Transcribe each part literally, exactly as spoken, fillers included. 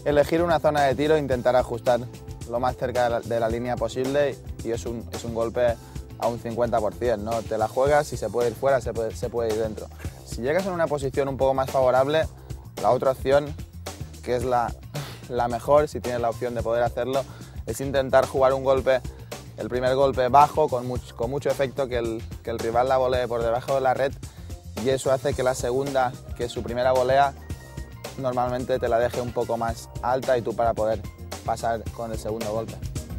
elegir una zona de tiro e intentar ajustar lo más cerca de la, de la línea posible, y es un, es un golpe a un cincuenta por cien, ¿no? Te la juegas, si se puede ir fuera, se puede, se puede ir dentro. Si llegas en una posición un poco más favorable, la otra opción, que es la, la mejor, si tienes la opción de poder hacerlo, es intentar jugar un golpe, el primer golpe bajo, con mucho, con mucho efecto, que el, que el rival la volee por debajo de la red, y eso hace que la segunda, que es su primera volea, normalmente te la deje un poco más alta y tú para poder pasar con el segundo golpe.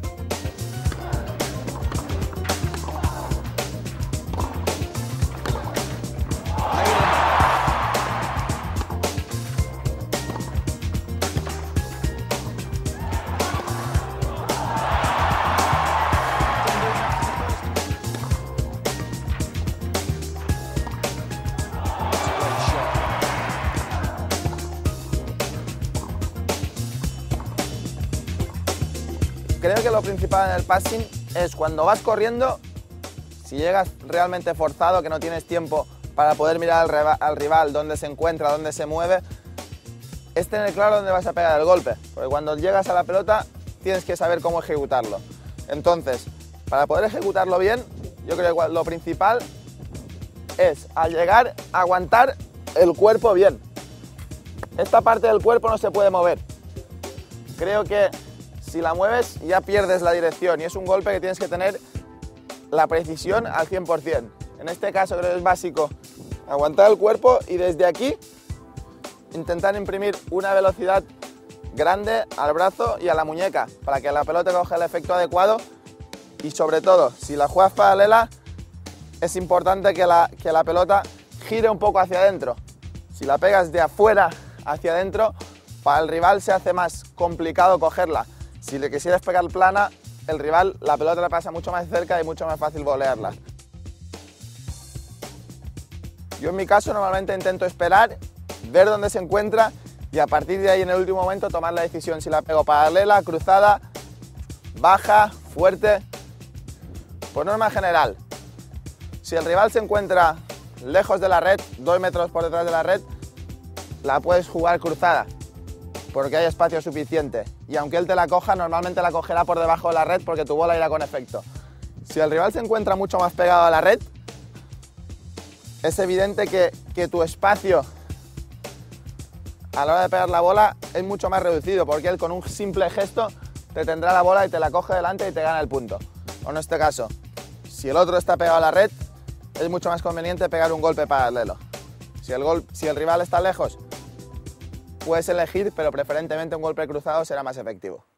Creo que lo principal en el passing es cuando vas corriendo, si llegas realmente forzado, que no tienes tiempo para poder mirar al, al rival dónde se encuentra, dónde se mueve, es tener claro dónde vas a pegar el golpe, porque cuando llegas a la pelota tienes que saber cómo ejecutarlo. Entonces, para poder ejecutarlo bien, yo creo que lo principal es, al llegar, aguantar el cuerpo bien. Esta parte del cuerpo no se puede mover. Creo que si la mueves ya pierdes la dirección, y es un golpe que tienes que tener la precisión al cien por cien. En este caso creo que es básico aguantar el cuerpo y desde aquí intentar imprimir una velocidad grande al brazo y a la muñeca para que la pelota coja el efecto adecuado, y sobre todo, si la juegas paralela, es importante que la, que la pelota gire un poco hacia adentro. Si la pegas de afuera hacia adentro, para el rival se hace más complicado cogerla. Si le quisieras pegar plana, el rival, la pelota le pasa mucho más cerca y mucho más fácil volearla. Yo en mi caso normalmente intento esperar, ver dónde se encuentra y a partir de ahí en el último momento tomar la decisión si la pego paralela, cruzada, baja, fuerte. Por norma general, si el rival se encuentra lejos de la red, dos metros por detrás de la red, la puedes jugar cruzada, porque hay espacio suficiente, y aunque él te la coja, normalmente la cogerá por debajo de la red porque tu bola irá con efecto. Si el rival se encuentra mucho más pegado a la red, es evidente que, que tu espacio a la hora de pegar la bola es mucho más reducido, porque él con un simple gesto te tendrá la bola y te la coge delante y te gana el punto. O en este caso, si el otro está pegado a la red, es mucho más conveniente pegar un golpe paralelo. Si el, gol, si el rival está lejos, puedes elegir, pero preferentemente un golpe cruzado será más efectivo.